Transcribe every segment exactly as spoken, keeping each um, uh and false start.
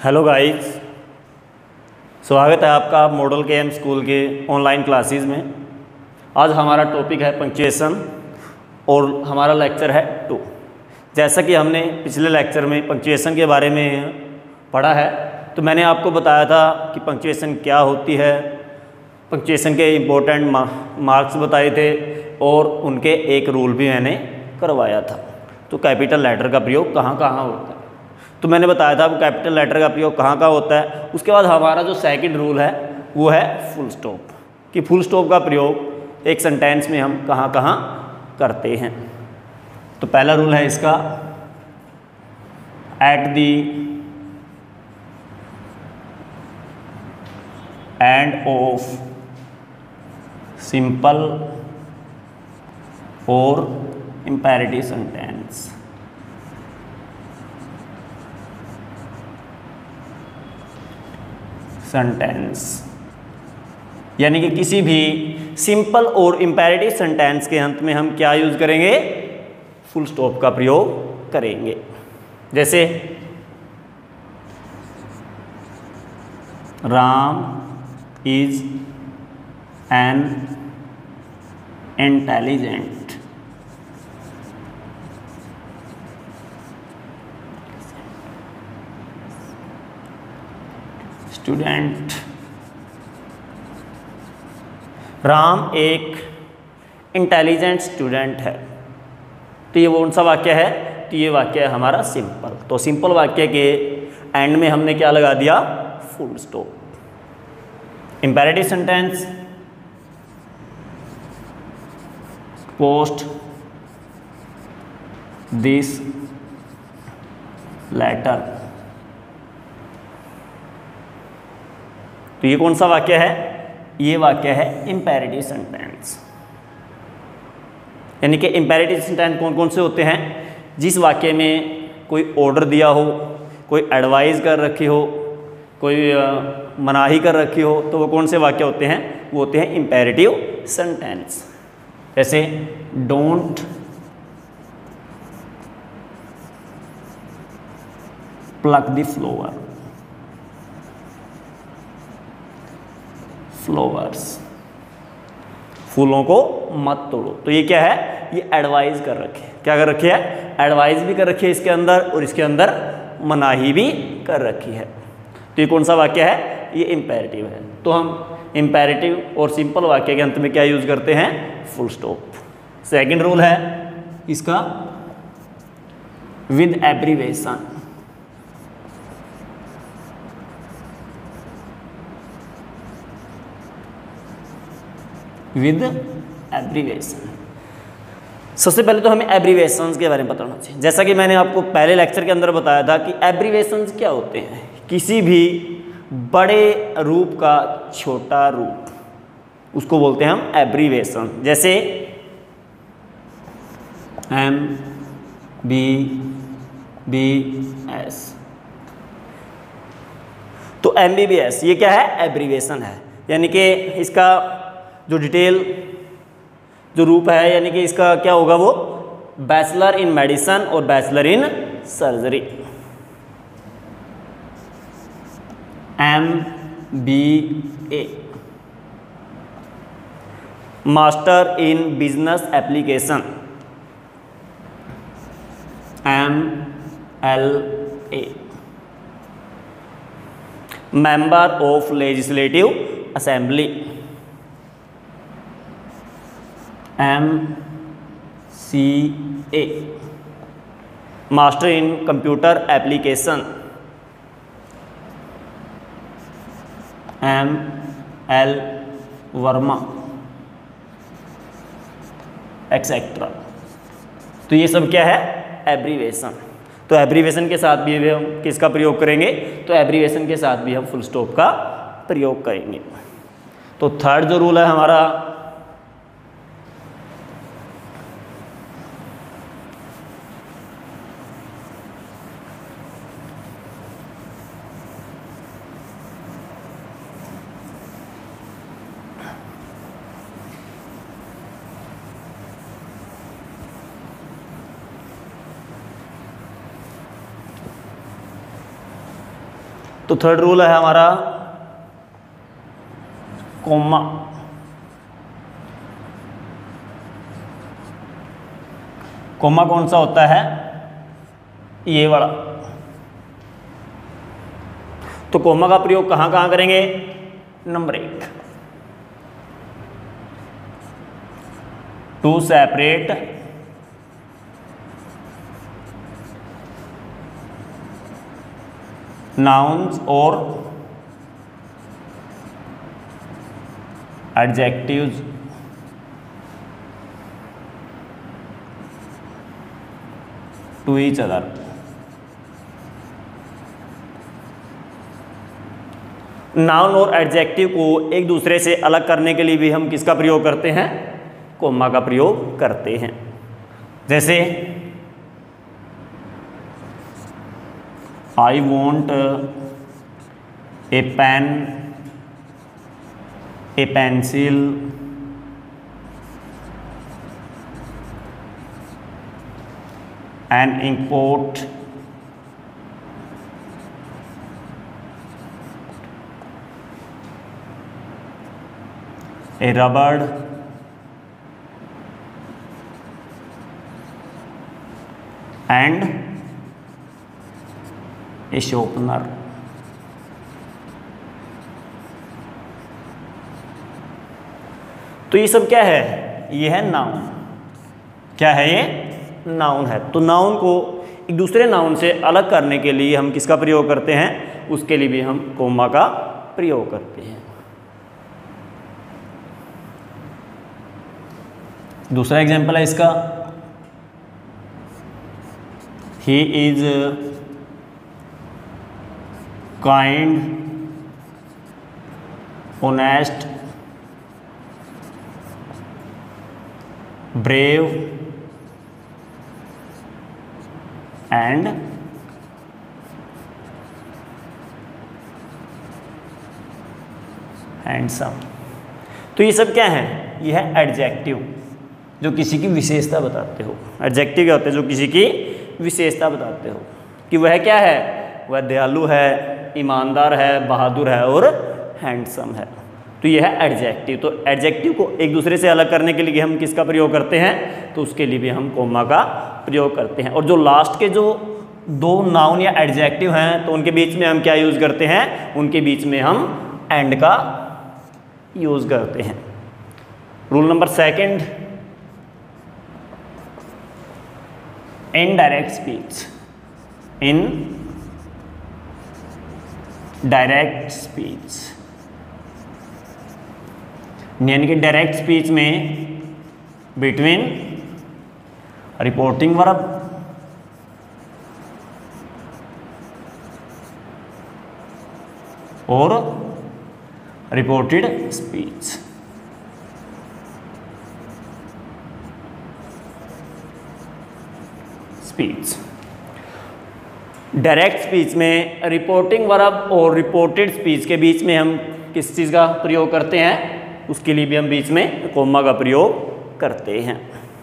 Hello guys, स्वागत है आपका मॉडल के एम स्कूल के ऑनलाइन क्लासेस में। आज हमारा टॉपिक है पंक्चुएशन और हमारा लेक्चर है टू। जैसा कि हमने पिछले लेक्चर में पंक्चुएशन के बारे में पढ़ा है, तो मैंने आपको बताया था कि पंक्चुएशन क्या होती है, पंक्चुएशन के इम्पोर्टेंट मार्क्स बताए थे और उनके एक रूल भी मैंने करवाया था। तो कैपिटल लेटर का प्रयोग कहाँ कहाँ होता है, तो मैंने बताया था वो कैपिटल लेटर का प्रयोग कहाँ कहाँ होता है। उसके बाद हमारा जो सेकंड रूल है वो है फुल स्टॉप, कि फुल स्टॉप का प्रयोग एक सेंटेंस में हम कहाँ कहाँ करते हैं। तो पहला रूल है इसका, at the end of simple और इम्पेरेटिव सेंटेंस। सेंटेंस यानी कि किसी भी सिंपल और इम्पेरेटिव सेंटेंस के अंत में हम क्या यूज करेंगे, फुल स्टॉप का प्रयोग करेंगे। जैसे Ram is an intelligent student. Ram एक इंटेलिजेंट स्टूडेंट है। तो ये कौन सा वाक्य है, तो ये वाक्य है हमारा सिंपल। तो सिंपल वाक्य के एंड में हमने क्या लगा दिया, full stop. Imperative sentence, post this letter. तो ये कौन सा वाक्य है, ये वाक्य है इम्पेरेटिव सेंटेंस। यानी कि इम्पेरेटिव सेंटेंस कौन कौन से होते हैं, जिस वाक्य में कोई ऑर्डर दिया हो, कोई एडवाइस कर रखी हो, कोई मनाही कर रखी हो, तो वो कौन से वाक्य होते हैं, वो होते हैं इम्पेरेटिव सेंटेंस। जैसे don't pluck the flower, flowers, फूलों को मत तोड़ो। तो ये क्या है, ये एडवाइस कर रखे है। क्या कर रखी है, एडवाइस भी कर रखी है इसके अंदर, और इसके अंदर मनाही भी कर रखी है। तो ये कौन सा वाक्य है, ये इम्पेरेटिव है। तो हम इम्पेरेटिव और सिंपल वाक्य के अंत में क्या यूज करते हैं, फुल स्टॉप। सेकंड रूल है इसका, विद एब्रीवेशन। With abbreviation. सबसे पहले तो हमें एब्रीवेशंस के बारे में बताना चाहिए। जैसा कि मैंने आपको पहले लेक्चर के अंदर बताया था कि एब्रीवेशंस क्या होते हैं, किसी भी बड़े रूप का छोटा रूप, उसको बोलते हैं हम एब्रीवेशन। जैसे एम बी बी एस। तो एम बी बी एस ये क्या है, एब्रीवेशन है। यानी कि इसका जो डिटेल जो रूप है, यानी कि इसका क्या होगा, वो बैचलर इन मेडिसिन और bachelor in surgery. M B A, master in business application, M L A, member of legislative assembly, M C A, master in computer application, M L Verma, etcetera. तो ये सब क्या है, एब्रीवेशन। तो abbreviation के साथ भी हम किसका प्रयोग करेंगे, तो एब्रीवेशन के साथ भी हम फुल स्टॉप का प्रयोग करेंगे। तो थर्ड जो रूल है हमारा, तो थर्ड रूल है हमारा कोमा। कोमा कौन सा होता है? ये वाला। तो कोमा का प्रयोग कहां कहां करेंगे? नंबर एक, टू सेपरेट nouns और adjectives to each other। Noun और एडजेक्टिव को एक दूसरे से अलग करने के लिए भी हम किसका प्रयोग करते हैं? कोमा का प्रयोग करते हैं। जैसे I want a pen, a pencil, an inkpot, a rubber, and a sharpener। तो ये सब क्या है? ये है नाउन। क्या है ये? नाउन है। तो नाउन को एक दूसरे नाउन से अलग करने के लिए हम किसका प्रयोग करते हैं? उसके लिए भी हम कोमा का प्रयोग करते हैं। दूसरा एग्जाम्पल है इसका, he is kind, honest, brave and handsome. तो ये सब क्या है? ये है एडजेक्टिव, जो किसी की विशेषता बताते हो। एडजेक्टिव क्या होते हैं? जो किसी की विशेषता बताते हो कि वह क्या है? वह दयालु है, ईमानदार है, बहादुर है और हैंडसम है। तो यह है एडजेक्टिव। तो एडजेक्टिव को एक दूसरे से अलग करने के लिए हम किसका प्रयोग करते हैं? तो उसके लिए भी हम कोमा का प्रयोग करते हैं। और जो लास्ट के जो दो नाउन या एडजेक्टिव हैं, तो उनके बीच में हम क्या यूज़ करते हैं? उनके बीच में हम एंड का यूज़ करते हैं। Rule number second, indirect speech. Indirect speech यानी कि डायरेक्ट स्पीच में बिटवीन रिपोर्टिंग वर्ब और reported speech. Speech direct speech में रिपोर्टिंग वर्ब और रिपोर्टेड स्पीच के बीच में हम किस चीज़ का प्रयोग करते हैं? उसके लिए भी हम बीच में कोमा का प्रयोग करते हैं।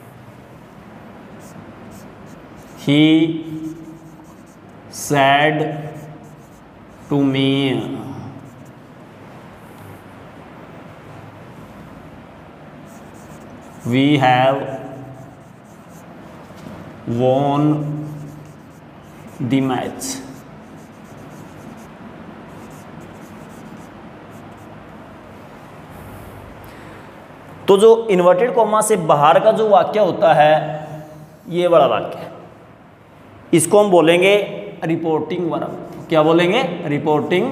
He said to me, we have won the match. तो जो इन्वर्टेड कॉमा से बाहर का जो वाक्य होता है, ये बड़ा वाक्य, इसको हम बोलेंगे रिपोर्टिंग वर्ब। क्या बोलेंगे? Reporting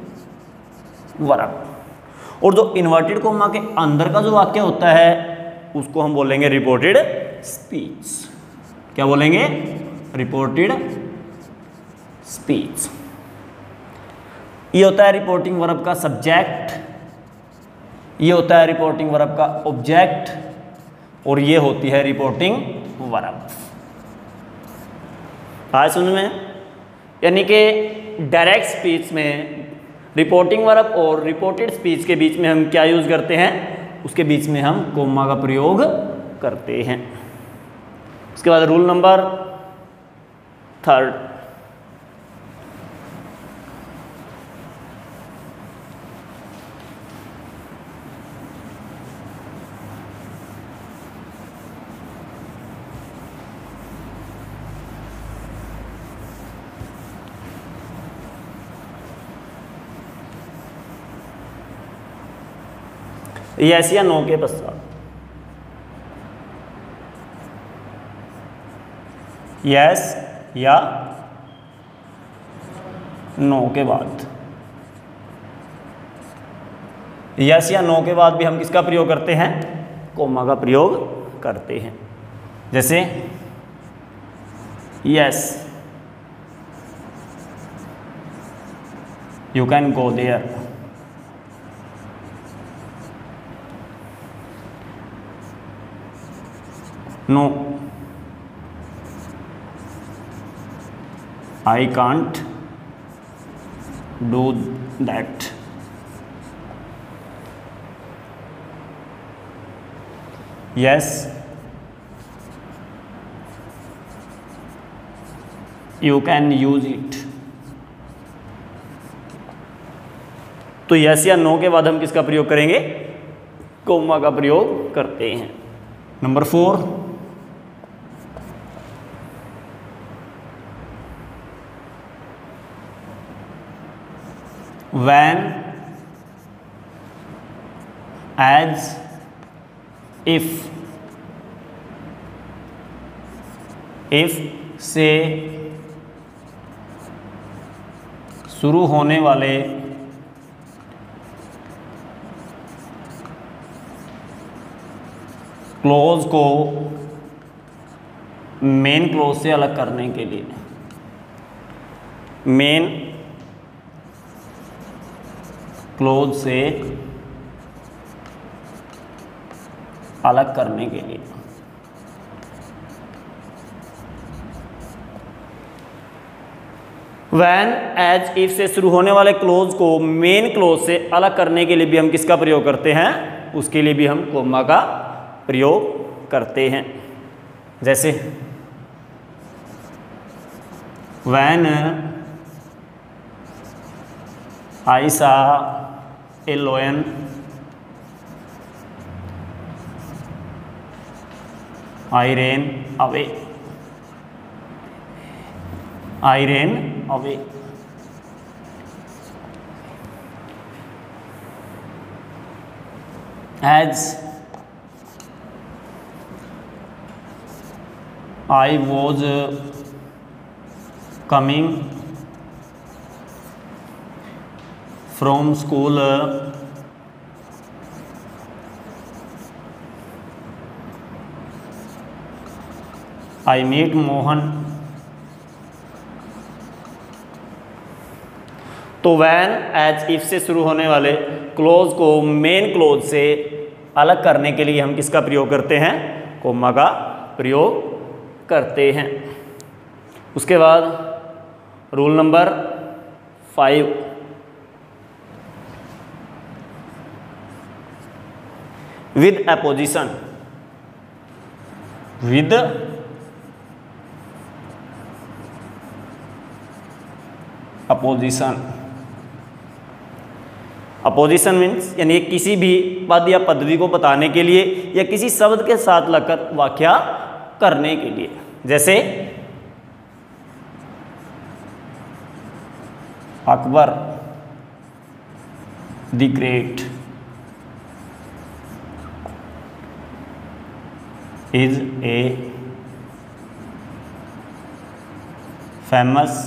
verb. और जो इन्वर्टेड कॉमा के अंदर का जो वाक्य होता है, उसको हम बोलेंगे रिपोर्टेड स्पीच। क्या बोलेंगे? Reported speech. ये होता है रिपोर्टिंग वर्ब का सब्जेक्ट, ये होता है रिपोर्टिंग वर्ब का ऑब्जेक्ट, और ये होती है रिपोर्टिंग वर्ब। आज समझ में? यानी कि डायरेक्ट स्पीच में रिपोर्टिंग वर्ब और रिपोर्टेड स्पीच के बीच में हम क्या यूज़ करते हैं? उसके बीच में हम कोमा का प्रयोग करते हैं। उसके बाद रूल नंबर थर्ड, यस या नो के पश्चात, यस या नो के बाद, यस या नो के बाद भी हम किसका प्रयोग करते हैं? कोमा का प्रयोग करते हैं। जैसे yes you can go there, no I can't do that, yes you can use it. तो यस या नो के बाद हम किसका प्रयोग करेंगे? कोमा का प्रयोग करते हैं। Number four, when, as, if, if से शुरू होने वाले क्लोज को मेन क्लोज से अलग करने के लिए, मेन क्लोज से अलग करने के लिए व्हेन, एज, इफ से शुरू होने वाले क्लोज को मेन क्लोज से अलग करने के लिए भी हम किसका प्रयोग करते हैं? उसके लिए भी हम कोमा का प्रयोग करते हैं। जैसे when I saw a lion, I ran away, I ran away. As I was coming from school, I meet Mohan. तो वैन, एज, इफ से शुरू होने वाले क्लोज को मेन क्लोज से अलग करने के लिए हम किसका प्रयोग करते हैं? कोमा का प्रयोग करते हैं। उसके बाद rule number five, with apposition, with apposition. Apposition means यानी किसी भी पद या पदवी को बताने के लिए या किसी शब्द के साथ लगकर व्याख्या करने के लिए। जैसे Akbar the great is a famous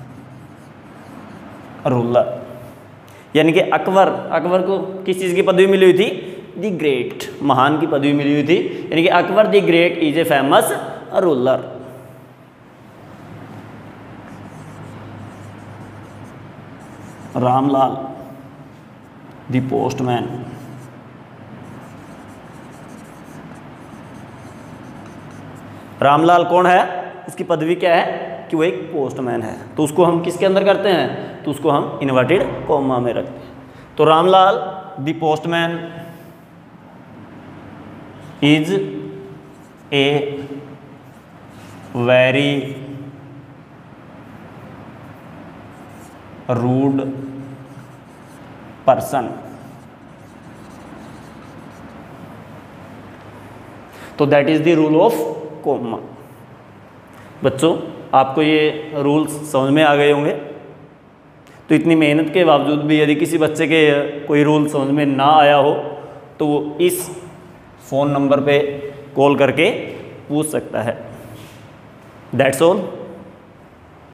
ruler, यानी कि अकबर अकबर को किस चीज़ की पदवी मिली हुई थी? द ग्रेट, महान की पदवी मिली हुई थी। यानी कि Akbar the great is a famous ruler. Ramlal the postman Ramlal कौन है? उसकी पदवी क्या है? कि वो एक पोस्टमैन है। तो उसको हम किसके अंदर करते हैं? तो उसको हम इन्वर्टेड कॉमा में रखते हैं। तो Ramlal the postman is a very rude person. तो that is the rule of comma. बच्चों, आपको ये रूल्स समझ में आ गए होंगे। तो इतनी मेहनत के बावजूद भी यदि किसी बच्चे के कोई रूल समझ में ना आया हो तो वो इस फ़ोन नंबर पे कॉल करके पूछ सकता है। That's all.